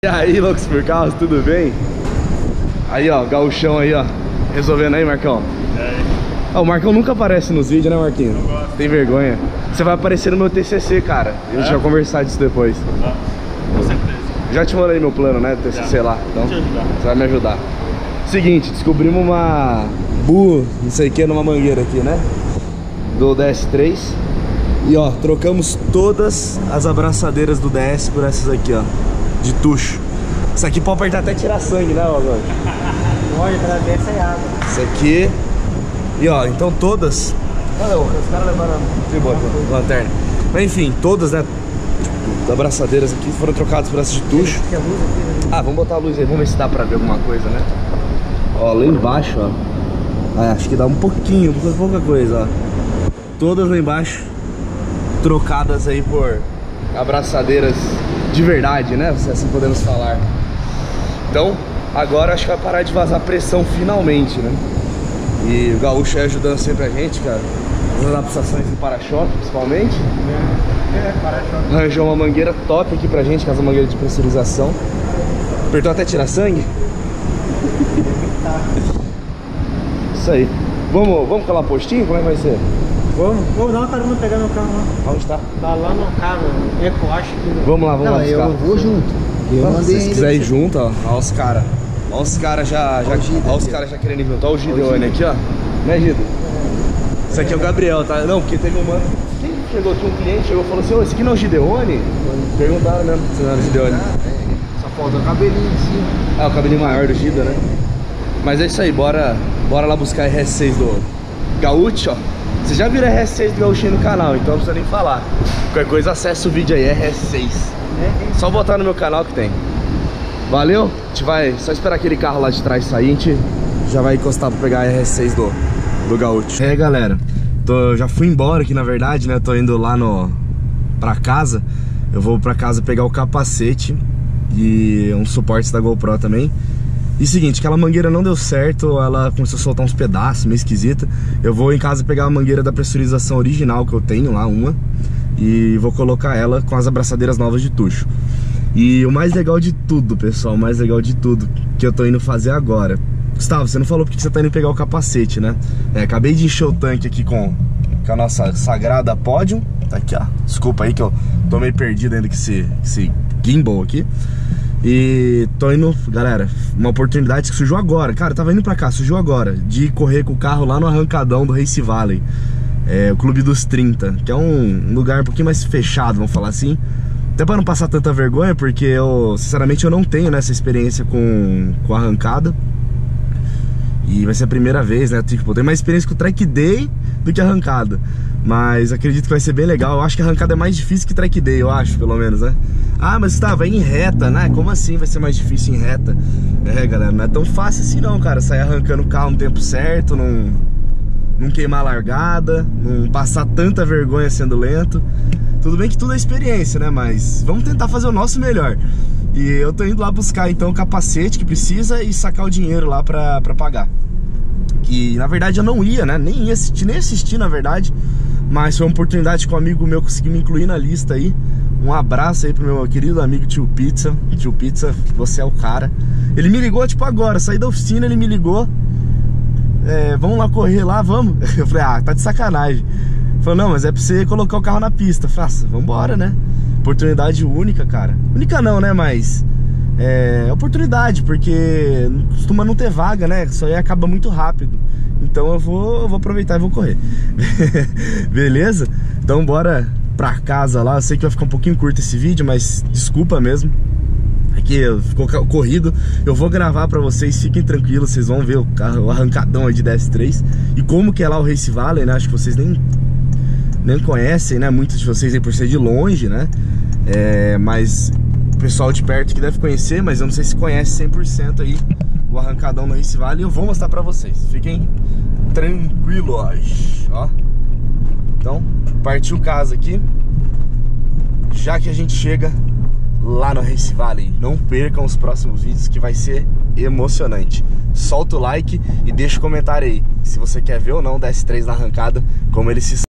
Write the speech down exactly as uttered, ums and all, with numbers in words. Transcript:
E aí, loucos por carros, tudo bem? Aí, ó, gauchão aí, ó. Resolvendo aí, Marcão. E aí? Ó, o Marcão nunca aparece nos vídeos, né, Marquinhos? Não gosto. Tem vergonha. Você vai aparecer no meu T C C, cara. A gente É? vai conversar disso depois. Tá. Com certeza. Já te mandei meu plano, né, do T C C Já. lá. Então, Vou te ajudar. você vai me ajudar. Seguinte, descobrimos uma bu, não sei o que, numa mangueira aqui, né? Do D S três. E ó, trocamos todas as abraçadeiras do D S por essas aqui, ó. De tucho. Isso aqui pode apertar até tirar sangue, né, Agora? Olha, pra dentro é água. Isso aqui. E ó, então todas. Não, os caras levaram a lanterna. Mas enfim, todas, né? Tipo, abraçadeiras aqui foram trocadas por essas de tucho. Tem a luz aqui, né? Ah, vamos botar a luz aí, vamos ver se dá pra ver alguma coisa, né? Ó, lá embaixo, ó. Ah, acho que dá um pouquinho, pouca coisa, ó. Todas lá embaixo trocadas aí por abraçadeiras de verdade, né? Se assim podemos falar. Então, agora acho que vai parar de vazar pressão finalmente, né? E o Gaúcho aí ajudando sempre a gente, cara. As adaptações do para-choque, principalmente. É, para-choque. Arranjou uma mangueira top aqui pra gente, que é essa mangueira de pressurização. Apertou até tirar sangue? Isso aí. Vamos, vamos colar postinho? Como é que vai ser? Vamos, vamos dar uma carona pegar meu carro lá. Onde tá? Tá lá no carro, Eco, acho que... Vamos lá, vamos Não, lá buscar. eu vou junto. Eu Se mandei vocês ainda quiserem ir você- junto, ó. Olha os caras. Olha os caras já, já, Olha o Gida olha os aqui, caras já querendo ir junto. Olha o Gideone aqui, ó. Né, Gido? Esse aqui é o Gabriel, tá? Não, porque teve um mano. Quem chegou? Tinha um cliente, chegou e falou assim: ô, esse aqui não é o Gideone? Perguntaram mesmo se não era o Gideone. Ah, é. Só falta o cabelinho em cima. Ah, o cabelinho maior do Gida, né? Mas é isso aí, bora, bora lá buscar a R S seis do Gaúcho, ó. Vocês já viram a R S seis do Gaúchinho no canal, então não precisa nem falar. Qualquer coisa, acessa o vídeo aí, R S seis. Só botar no meu canal que tem. Valeu? A gente vai só esperar aquele carro lá de trás sair, a gente já vai encostar pra pegar a R S seis do, do Gaúcho. É, galera, tô, já fui embora aqui na verdade, né? Tô indo lá no, pra casa. Eu vou pra casa pegar o capacete e uns suportes da GoPro também. E seguinte, aquela mangueira não deu certo, ela começou a soltar uns pedaços, meio esquisita. Eu vou em casa pegar a mangueira da pressurização original que eu tenho lá, uma, e vou colocar ela com as abraçadeiras novas de tucho. E o mais legal de tudo, pessoal, o mais legal de tudo que eu tô indo fazer agora. Gustavo, você não falou porque você tá indo pegar o capacete, né? É, acabei de encher o tanque aqui com, com a nossa sagrada Podium. Tá aqui, ó. Desculpa aí que eu tô meio perdido ainda com esse, esse gimbal aqui. E tô indo, galera, uma oportunidade que surgiu agora. Cara, eu tava indo pra cá, surgiu agora, de correr com o carro lá no arrancadão do Race Valley, é, o Clube dos trinta, que é um lugar um pouquinho mais fechado, vamos falar assim. Até pra não passar tanta vergonha, porque eu, sinceramente, eu não tenho, né, essa experiência com, com arrancada. E vai ser a primeira vez, né, tipo, eu tenho mais experiência com o track day do que arrancada. Mas acredito que vai ser bem legal. Eu acho que a arrancada é mais difícil que track day, eu acho, pelo menos, né? Ah, mas tá, vai em reta, né? Como assim vai ser mais difícil em reta? É, galera, não é tão fácil assim não, cara. Sair arrancando o carro no tempo certo, não, não queimar a largada, não passar tanta vergonha sendo lento. Tudo bem que tudo é experiência, né? Mas vamos tentar fazer o nosso melhor. E eu tô indo lá buscar, então, o capacete que precisa e sacar o dinheiro lá pra, pra pagar. Que, na verdade, eu não ia, né? Nem ia assistir, nem assistir, na verdade. Mas foi uma oportunidade que um amigo meu conseguiu me incluir na lista aí. Um abraço aí pro meu querido amigo Tio Pizza. Tio Pizza, você é o cara. Ele me ligou, tipo, agora, saí da oficina, ele me ligou. É, vamos lá correr lá, vamos? Eu falei, ah, tá de sacanagem. Ele falou, não, mas é pra você colocar o carro na pista. Eu falei, ah, vambora, né? Oportunidade única, cara. Única não, né, mas... É oportunidade, porque costuma não ter vaga, né? Isso aí acaba muito rápido. Então eu vou, eu vou aproveitar e vou correr. Beleza? Então bora pra casa lá. Eu sei que vai ficar um pouquinho curto esse vídeo, mas desculpa mesmo. Aqui ficou corrido. Eu vou gravar pra vocês, fiquem tranquilos. Vocês vão ver o carro, o arrancadão aí de D S três. E como que é lá o Race Valley, né? Acho que vocês nem, nem conhecem, né? Muitos de vocês aí por ser de longe, né? É, mas... o pessoal de perto que deve conhecer, mas eu não sei se conhece cem por cento aí o arrancadão no Race Valley. Eu vou mostrar pra vocês, fiquem tranquilos, ó. Então, partiu casa aqui, já que a gente chega lá no Race Valley. Não percam os próximos vídeos que vai ser emocionante. Solta o like e deixa o comentário aí se você quer ver ou não o D S três na arrancada, como ele se